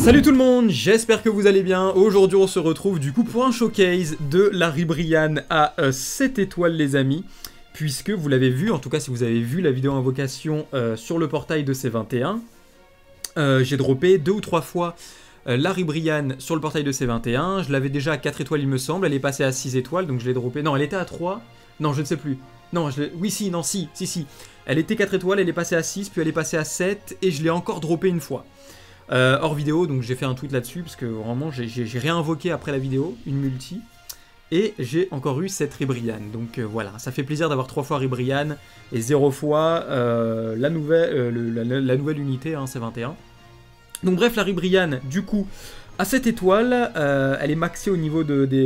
Salut tout le monde, j'espère que vous allez bien. Aujourd'hui on se retrouve du coup pour un showcase de la Ribrianne à 7 étoiles les amis. Puisque vous l'avez vu, en tout cas si vous avez vu la vidéo invocation sur le portail de C21, j'ai droppé 2 ou 3 fois la Ribrianne sur le portail de C21. Je l'avais déjà à 4 étoiles il me semble, elle est passée à 6 étoiles donc je l'ai droppé. Non, elle était à 3, non je ne sais plus. Non, oui si, non si. Elle était 4 étoiles, elle est passée à 6, puis elle est passée à 7 et je l'ai encore droppé une fois. Hors vidéo, donc j'ai fait un tweet là-dessus, parce que vraiment j'ai réinvoqué après la vidéo, une multi, et j'ai encore eu cette Ribrianne. Donc voilà, ça fait plaisir d'avoir 3 fois Ribrianne, et 0 fois la nouvelle unité, hein, C21. Donc bref, la Ribrianne, du coup, à 7 étoiles, elle est maxée au niveau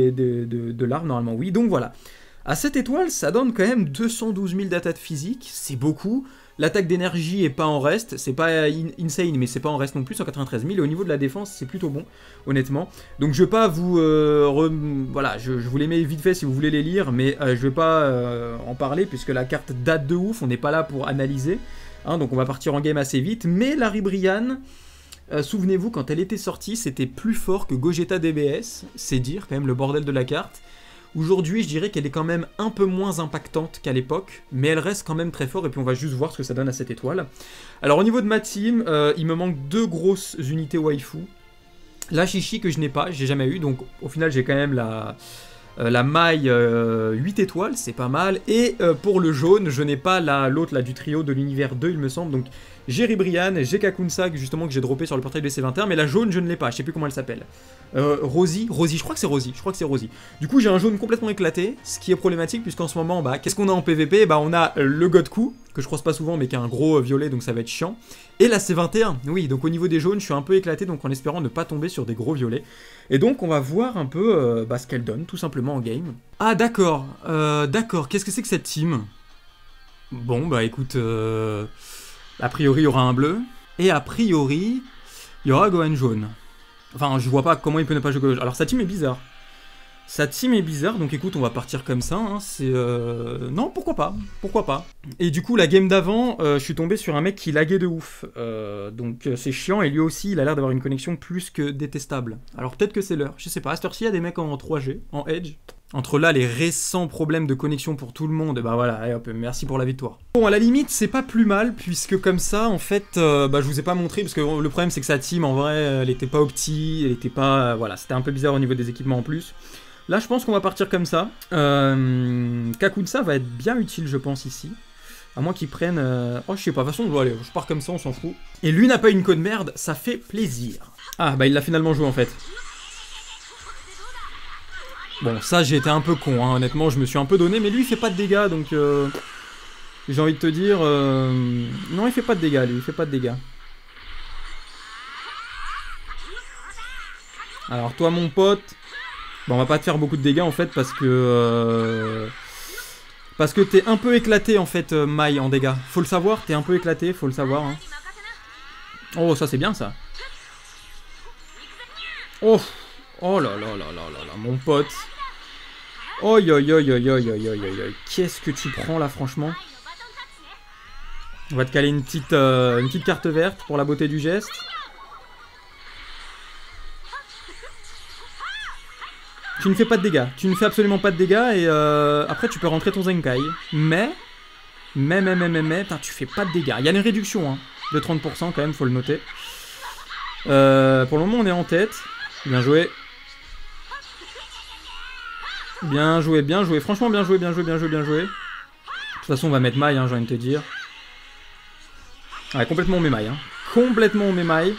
de l'arme, normalement, oui, donc voilà. À 7 étoiles, ça donne quand même 212 000 d'attaque physique, c'est beaucoup. L'attaque d'énergie est pas en reste, c'est pas insane, mais c'est pas en reste non plus, 193 000. Et au niveau de la défense, c'est plutôt bon, honnêtement. Donc je vais pas vous... voilà, je vous les mets vite fait si vous voulez les lire, mais je vais pas en parler, puisque la carte date de ouf, on n'est pas là pour analyser. Hein, donc on va partir en game assez vite. Mais la Ribrianne, souvenez-vous, quand elle était sortie, c'était plus fort que Gogeta DBS, c'est dire quand même le bordel de la carte. Aujourd'hui, je dirais qu'elle est quand même un peu moins impactante qu'à l'époque, mais elle reste quand même très fort, et puis on va juste voir ce que ça donne à 7 étoiles. Alors au niveau de ma team, il me manque 2 grosses unités waifu. La Chichi que je n'ai pas, j'ai jamais eu, donc au final j'ai quand même la maille 8 étoiles, c'est pas mal. Et pour le jaune, je n'ai pas l'autre là du trio de l'univers 2 il me semble, donc j'ai Ribrianne, j'ai Kakunsa justement que j'ai droppé sur le portail de C21, mais la jaune je ne l'ai pas, je sais plus comment elle s'appelle. Rosie, je crois que c'est Rosie, Du coup j'ai un jaune complètement éclaté, ce qui est problématique puisqu'en ce moment, bah qu'est-ce qu'on a en PVP? Bah on a le Godku, que je croise pas souvent mais qui a un gros violet donc ça va être chiant. Et la C21, oui, donc au niveau des jaunes je suis un peu éclaté donc en espérant ne pas tomber sur des gros violets. Et donc on va voir un peu ce qu'elle donne tout simplement en game. Ah d'accord, qu'est-ce que c'est que cette team? Bon bah écoute, a priori il y aura un bleu, et a priori il y aura Gohan jaune. Enfin, je vois pas comment il peut ne pas jouer Gohan. Alors sa team est bizarre. Donc écoute, on va partir comme ça, hein. C'est... Non, pourquoi pas. Et du coup, la game d'avant, je suis tombé sur un mec qui laguait de ouf. Donc c'est chiant, et lui aussi, il a l'air d'avoir une connexion plus que détestable. Alors peut-être que c'est l'heure, je sais pas. À cette heure-ci, il y a des mecs en 3G, en Edge. Entre là, les récents problèmes de connexion pour tout le monde, et bah voilà, allez hop, merci pour la victoire. Bon, à la limite, c'est pas plus mal, puisque comme ça, en fait, je vous ai pas montré, parce que le problème, c'est que sa team, en vrai, elle était pas opti, elle était pas... voilà, c'était un peu bizarre au niveau des équipements en plus. Là, je pense qu'on va partir comme ça. Kakunsa va être bien utile, je pense, ici. À moins qu'ils prennent... Oh, je sais pas, de toute façon, allez, je pars comme ça, on s'en fout. Et lui n'a pas une code merde, ça fait plaisir. Ah, bah il l'a finalement joué, en fait. Bon, ça, j'ai été un peu con, hein, honnêtement, je me suis un peu donné, mais lui, il fait pas de dégâts, donc... j'ai envie de te dire... Non, il fait pas de dégâts, lui, il fait pas de dégâts. Alors, toi, mon pote... Bon, on va pas te faire beaucoup de dégâts, en fait, parce que t'es un peu éclaté, en fait, Mai, en dégâts. Faut le savoir, t'es un peu éclaté, faut le savoir, hein. Oh, ça, c'est bien, ça. Oh, oh là là là là là là, mon pote. Oi, oi, oi, oi, oi, oi, oi, oi. Qu'est-ce que tu prends, là, franchement? On va te caler une petite carte verte pour la beauté du geste. Tu ne fais pas de dégâts, tu ne fais absolument pas de dégâts et après tu peux rentrer ton Zenkai. Mais, putain, tu fais pas de dégâts. Il y a une réduction hein, de 30% quand même, faut le noter. Pour le moment on est en tête. Bien joué. Bien joué, franchement bien joué. De toute façon on va mettre Mai, hein, j'ai envie de te dire. Ouais, complètement on met Mai. Hein. Complètement on met Mai.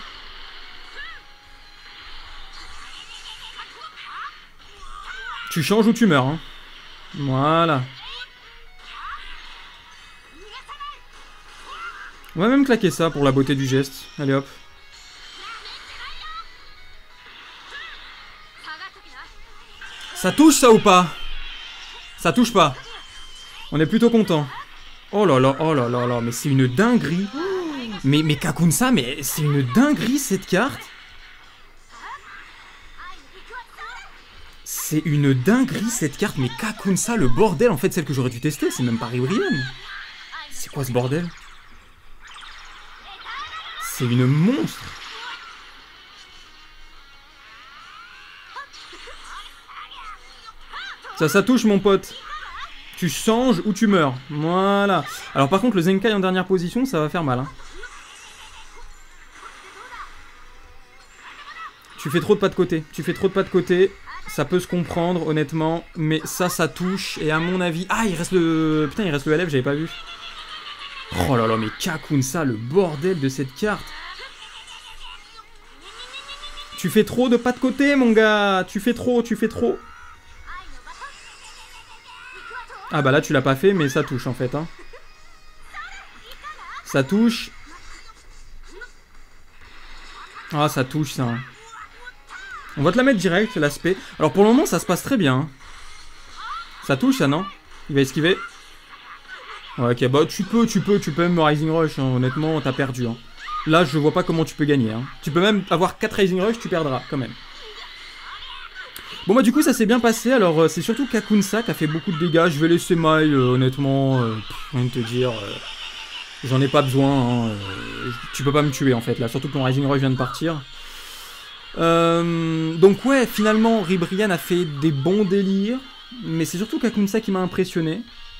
Tu changes ou tu meurs, hein. Voilà. On va même claquer ça pour la beauté du geste. Allez hop. Ça touche ça ou pas? Ça touche pas. On est plutôt content. Oh là là, mais c'est une dinguerie. Mais Kakunsa, mais c'est une dinguerie cette carte. C'est une dinguerie cette carte, mais Kakunsa, le bordel, en fait, celle que j'aurais dû tester, c'est même pas Ribrianne. C'est quoi ce bordel? C'est une monstre. Ça touche mon pote. Tu changes ou tu meurs. Voilà. Alors par contre le Zenkai en dernière position ça va faire mal. Hein. Tu fais trop de pas de côté. Tu fais trop de pas de côté. Ça peut se comprendre honnêtement. Mais ça touche. Et à mon avis... Ah il reste le... Putain il reste le LF j'avais pas vu. Oh là là mais Kakunsa le bordel de cette carte. Tu fais trop de pas de côté mon gars. Tu fais trop. Ah bah là tu l'as pas fait mais ça touche en fait hein. Ça touche. Ah ça touche ça. On va te la mettre direct l'aspect. Alors pour le moment ça se passe très bien. Ça touche ça non? Il va esquiver. Ouais ok bah tu peux même Rising Rush hein. Honnêtement t'as perdu hein. Là je vois pas comment tu peux gagner hein. Tu peux même avoir 4 Rising Rush tu perdras quand même. Bon bah du coup ça s'est bien passé, alors c'est surtout Kakunsa qui a fait beaucoup de dégâts, je vais laisser Mai honnêtement, rien de te dire, j'en ai pas besoin, hein, tu peux pas me tuer en fait là, surtout que mon Rising Rush vient de partir. Donc ouais finalement Ribrianne a fait des bons délires, mais c'est surtout Kakunsa qui m'a impressionné.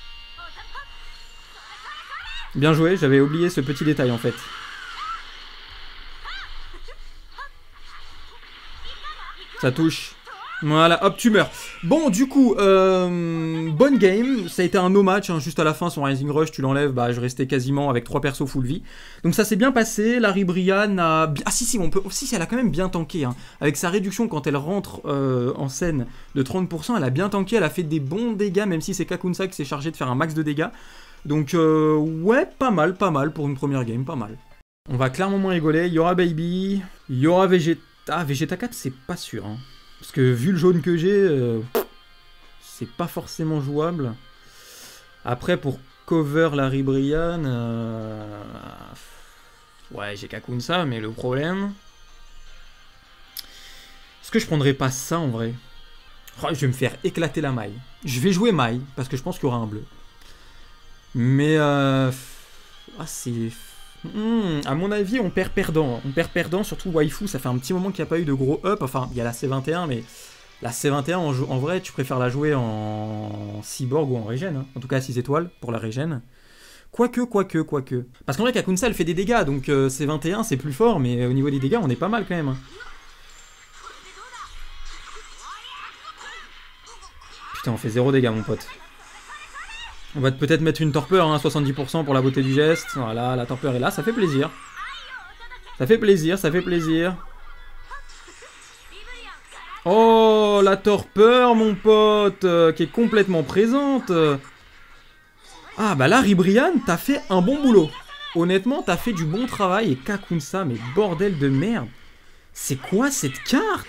Bien joué, j'avais oublié ce petit détail en fait. Ça touche. Voilà, hop, tu meurs. Bon, du coup, bonne game. Ça a été un no match, hein, juste à la fin, son Rising Rush, tu l'enlèves, bah je restais quasiment avec 3 persos full vie. Donc ça s'est bien passé, la Ribrianne a... Ah si, on peut... si, elle a quand même bien tanké. Hein. Avec sa réduction quand elle rentre en scène de 30%, elle a bien tanké, elle a fait des bons dégâts, même si c'est Kakunsa qui s'est chargé de faire un max de dégâts. Donc ouais, pas mal pour une première game, pas mal. On va clairement moins rigoler, il y aura Baby, il y aura Vegeta... Ah, Vegeta 4, c'est pas sûr, hein. Parce que vu le jaune que j'ai, c'est pas forcément jouable. Après, pour cover la Ribrianne, ouais, j'ai Kakunsa, mais le problème... Est-ce que je prendrais pas ça en vrai? Oh, je vais me faire éclater la maille. Je vais jouer maille, parce que je pense qu'il y aura un bleu. Mais... Ah, c'est... à mon avis, on perd perdant. On perd perdant, surtout Waifu, ça fait un petit moment qu'il n'y a pas eu de gros up. Enfin, il y a la C21, mais la C21, en vrai, tu préfères la jouer en cyborg ou en régène. Hein. En tout cas, 6 étoiles pour la régène. Quoique. Parce qu'en vrai, Kakunsa, elle fait des dégâts, donc C21, c'est plus fort, mais au niveau des dégâts, on est pas mal quand même. Hein. Putain, on fait 0 dégâts, mon pote. On va peut-être mettre une torpeur, hein, 70% pour la beauté du geste. Voilà, la torpeur est là, ça fait plaisir. Ça fait plaisir. Oh, la torpeur, mon pote, qui est complètement présente. Ah, bah là, Ribrianne, t'as fait un bon boulot. Honnêtement, t'as fait du bon travail. Et Kakunsa, mais bordel de merde. C'est quoi cette carte?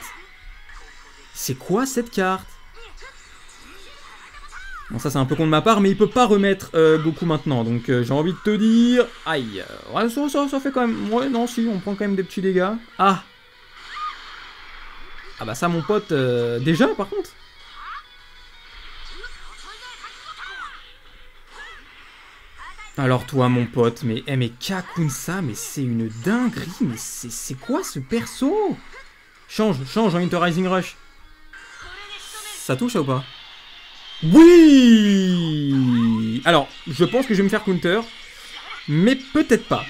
Bon, ça c'est un peu con de ma part, mais il peut pas remettre Goku maintenant, donc j'ai envie de te dire... Aïe, ouais, ça fait quand même... Ouais, non, si, on prend quand même des petits dégâts. Ah bah ça, mon pote, déjà, par contre. Alors toi, mon pote, mais Kakunsa, mais c'est une dinguerie, mais c'est quoi ce perso? Change en Inter Rising Rush. Ça touche ou pas? Oui. Alors, je pense que je vais me faire counter. Mais peut-être pas.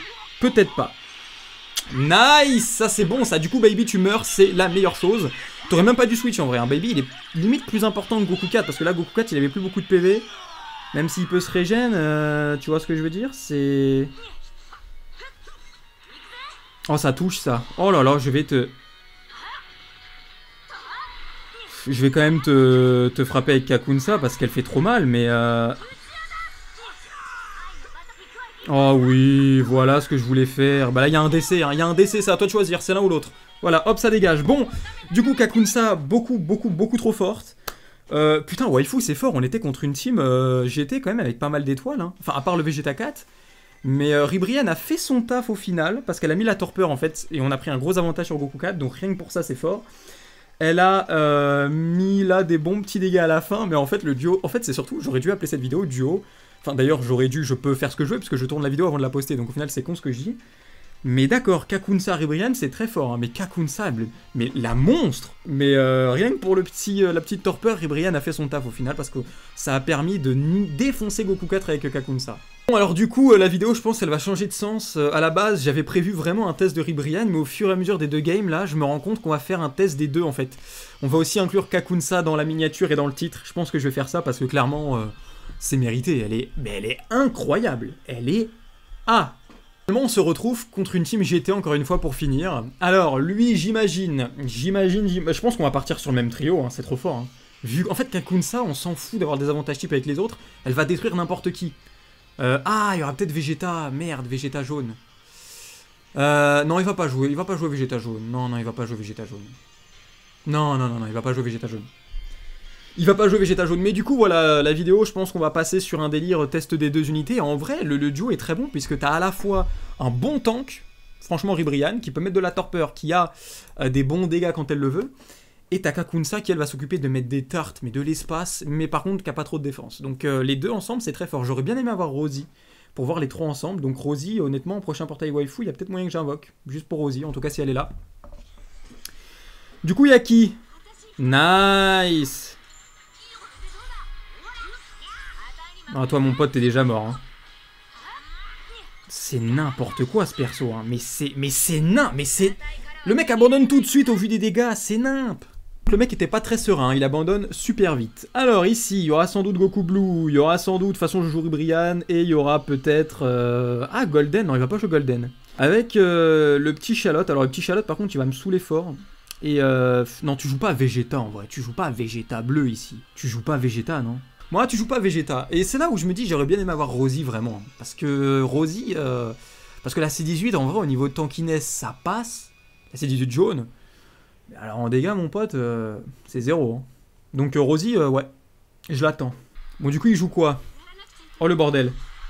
Nice. Ça, c'est bon, ça. Du coup, Baby, tu meurs. C'est la meilleure chose. T'aurais même pas dû switch, en vrai. Hein. Baby, il est limite plus important que Goku 4. Parce que là, Goku 4, il avait plus beaucoup de PV. Même s'il peut se régène. Tu vois ce que je veux dire? C'est... Oh, ça touche, ça. Oh là là, je vais quand même te frapper avec Kakunsa parce qu'elle fait trop mal, mais... Oh oui, voilà ce que je voulais faire. Bah là, il y a un décès, hein. C'est à toi de choisir, c'est l'un ou l'autre. Voilà, hop, ça dégage. Bon, du coup, Kakunsa, beaucoup trop forte. Putain, Waifu, c'est fort, on était contre une team, j'étais quand même avec pas mal d'étoiles, hein. Enfin, à part le Vegeta 4. Mais Ribrianne a fait son taf au final, parce qu'elle a mis la torpeur, en fait, et on a pris un gros avantage sur Goku 4, donc rien que pour ça, c'est fort. Elle a mis là des bons petits dégâts à la fin, mais en fait le duo, en fait c'est surtout, j'aurais dû appeler cette vidéo duo. Enfin d'ailleurs je peux faire ce que je veux, parce que je tourne la vidéo avant de la poster, donc au final c'est con ce que je dis. Mais d'accord, Kakunsa Ribrianne, c'est très fort, hein, mais Kakunsa, mais la monstre. Mais rien que pour la petite torpeur, Ribrianne a fait son taf au final, parce que ça a permis de défoncer Goku 4 avec Kakunsa. Bon, alors du coup, la vidéo, je pense, elle va changer de sens. À la base, j'avais prévu vraiment un test de Ribrianne, mais au fur et à mesure des deux games, là, je me rends compte qu'on va faire un test des deux, en fait. On va aussi inclure Kakunsa dans la miniature et dans le titre. Je pense que je vais faire ça, parce que clairement, c'est mérité. Mais elle est incroyable. Elle est... Ah! On se retrouve contre une team GT encore une fois pour finir. Alors, lui, je pense qu'on va partir sur le même trio, hein, c'est trop fort. Hein. En fait, Kakunsa, on s'en fout d'avoir des avantages types avec les autres, elle va détruire n'importe qui. Ah, il y aura peut-être Vegeta, merde, Vegeta jaune. Non, il va pas jouer Vegeta jaune. Non, il va pas jouer Vegeta jaune. Non, il va pas jouer Vegeta jaune. Il va pas jouer Vegeta jaune, mais du coup voilà, la vidéo, je pense qu'on va passer sur un délire test des deux unités. En vrai, le duo est très bon, puisque t'as à la fois un bon tank, franchement Ribrianne, qui peut mettre de la torpeur, qui a des bons dégâts quand elle le veut, et t'as Kakunsa qui elle va s'occuper de mettre des tartes, mais de l'espace, mais par contre qui a pas trop de défense. Donc les deux ensemble c'est très fort. J'aurais bien aimé avoir Rosie, pour voir les trois ensemble. Donc Rosie, honnêtement, au prochain portail waifu, il y a peut-être moyen que j'invoque, juste pour Rosie, en tout cas si elle est là. Du coup, il y a qui? Nice. Ah, toi, mon pote, t'es déjà mort. Hein. C'est n'importe quoi, ce perso. Hein. Mais c'est Le mec abandonne tout de suite au vu des dégâts. C'est nimp. Le mec était pas très serein. Il abandonne super vite. Alors, ici, il y aura sans doute Goku Blue. Il y aura sans doute, de toute façon, je joue Ribrianne. Et il y aura peut-être... Ah, Golden. Non, il va pas jouer Golden. Avec le petit Charlotte. Alors, le petit Charlotte, par contre, il va me saouler fort. Et non, tu joues pas à Vegeta, en vrai. Tu joues pas à Vegeta bleu, ici. Tu joues pas à Vegeta, non? Moi, tu joues pas à Vegeta. Et c'est là où je me dis, j'aurais bien aimé avoir Rosie, vraiment. Parce que Rosie... Parce que la C18, en vrai, au niveau de tankiness, ça passe. La C18 jaune. Mais alors, en dégâts, mon pote, c'est 0. Hein. Donc, Rosie, ouais. Je l'attends. Bon, du coup, il joue quoi? Oh, le bordel.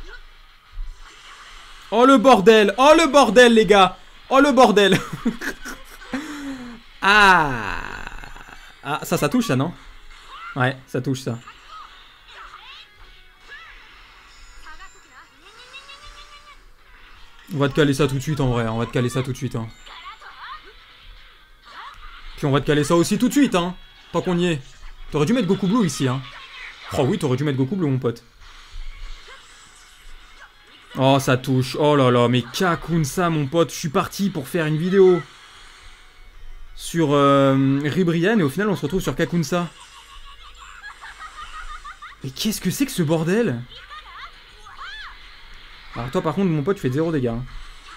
Oh, le bordel. Oh, le bordel, les gars. Oh, le bordel. Ah. Ah, ça touche, ça, non? Ouais, ça touche, ça. On va te caler ça tout de suite en vrai, on va te caler ça tout de suite. Hein. Puis on va te caler ça aussi tout de suite, hein. Tant qu'on y est. T'aurais dû mettre Goku Blue ici, hein. Oh oui, t'aurais dû mettre Goku Blue, mon pote. Oh, ça touche. Oh là là, mais Kakunsa, mon pote. Je suis parti pour faire une vidéo sur Ribrianne et au final, on se retrouve sur Kakunsa. Mais qu'est-ce que c'est que ce bordel? Alors toi par contre mon pote tu fais 0 dégâts. Hein.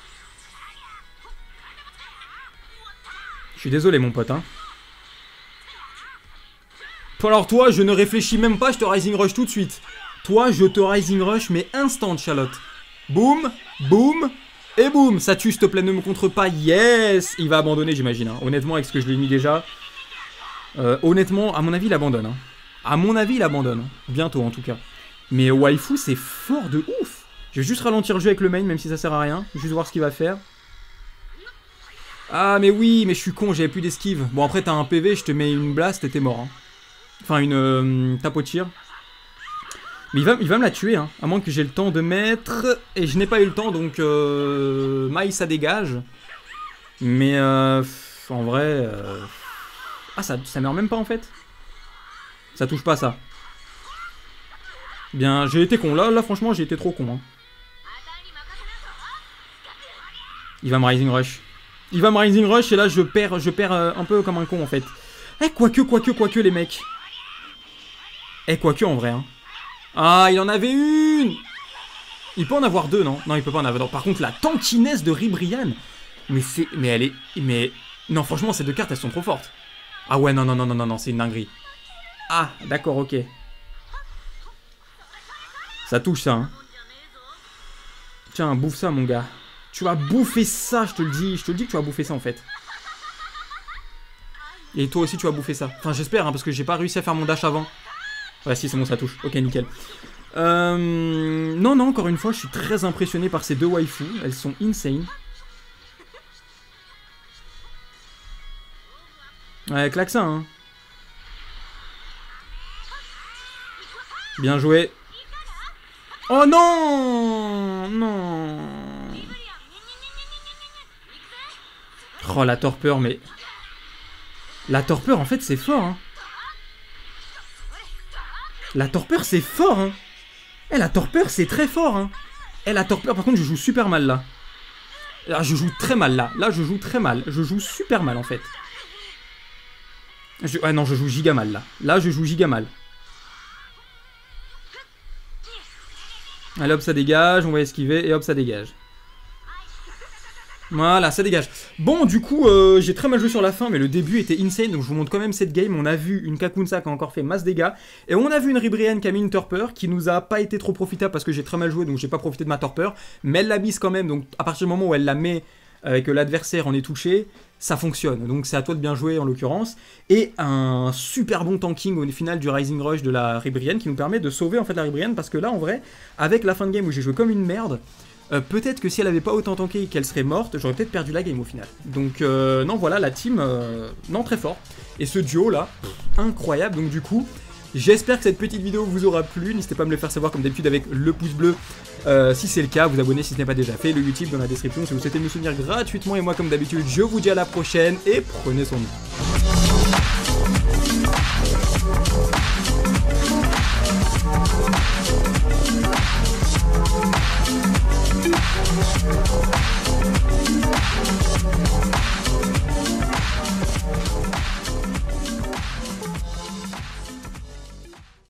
Je suis désolé mon pote hein. Alors toi je ne réfléchis même pas, je te Rising Rush tout de suite. Toi je te Rising Rush mais instant Charlotte. Boum, boum et boum. Ça tue s'il te plaît, ne me contre pas. Yes. Il va abandonner j'imagine. Hein. Honnêtement avec ce que je lui ai mis déjà. Honnêtement à mon avis il abandonne. Hein. À mon avis il abandonne. Hein. Bientôt en tout cas. Mais waifu c'est fort de ouf. Je vais juste ralentir le jeu avec le main, même si ça sert à rien. Juste voir ce qu'il va faire. Ah, mais oui, mais je suis con, j'avais plus d'esquive. Bon, après, t'as un PV, je te mets une blast et t'es mort. Hein. Enfin, une tape au tir. Mais il va me la tuer, hein. À moins que j'ai le temps de mettre... Et je n'ai pas eu le temps, donc... Maï, ça dégage. Mais, en vrai... Ah, ça meurt même pas, en fait. Ça touche pas, ça. Bien, j'ai été con. Là, franchement, j'ai été trop con, hein. Il va me Rising Rush. Il va me Rising Rush et là je perds un peu comme un con en fait. Eh, quoique les mecs. Eh, quoique en vrai. Hein. Ah, il en avait une. Il peut en avoir deux, non? Non, il peut pas en avoir deux. Par contre, la tankiness de Ribrianne. Mais elle est... Mais... Non, franchement, ces deux cartes, elles sont trop fortes. Ah ouais, non, c'est une dinguerie. Ah, d'accord, ok. Ça touche ça, hein. Tiens, bouffe ça, mon gars. Tu vas bouffer ça, je te le dis. Je te le dis que tu vas bouffer ça, en fait. Et toi aussi, tu vas bouffer ça. Enfin, j'espère, hein, parce que j'ai pas réussi à faire mon dash avant. Ouais, si, c'est bon, ça touche. Ok, nickel. Non, encore une fois, je suis très impressionné par ces deux waifus. Elles sont insane. Ouais, claque ça, hein. Bien joué. Oh non! Non! Oh, la torpeur, mais... La torpeur, en fait, c'est fort, hein. La torpeur, c'est fort, hein. Eh, la torpeur, c'est très fort, hein. Eh, la torpeur, par contre, je joue super mal, là. Là, je joue très mal, là. Là, je joue très mal. Je joue super mal, en fait. Ah non, je joue giga mal, là. Là, je joue giga mal. Allez, hop, ça dégage. On va esquiver, et hop, ça dégage. Voilà, ça dégage. Bon, du coup, j'ai très mal joué sur la fin, mais le début était insane, donc je vous montre quand même cette game. On a vu une Kakunsa qui a encore fait masse dégâts, et on a vu une Ribrianne qui a mis une torpeur, qui nous a pas été trop profitable parce que j'ai très mal joué, donc j'ai pas profité de ma torpeur, mais elle l'a mise quand même, donc à partir du moment où elle la met et que l'adversaire en est touché, ça fonctionne. Donc c'est à toi de bien jouer en l'occurrence, et un super bon tanking au final du Rising Rush de la Ribrianne qui nous permet de sauver en fait la Ribrianne, parce que là en vrai, avec la fin de game où j'ai joué comme une merde, peut-être que si elle avait pas autant tanké qu'elle serait morte, j'aurais peut-être perdu la game au final. Donc non, voilà, la team, non, très fort. Et ce duo là, incroyable. Donc du coup, j'espère que cette petite vidéo vous aura plu. N'hésitez pas à me le faire savoir comme d'habitude avec le pouce bleu si c'est le cas. Vous abonner si ce n'est pas déjà fait, le YouTube dans la description si vous souhaitez me soutenir gratuitement. Et moi comme d'habitude, je vous dis à la prochaine et prenez soin de vous.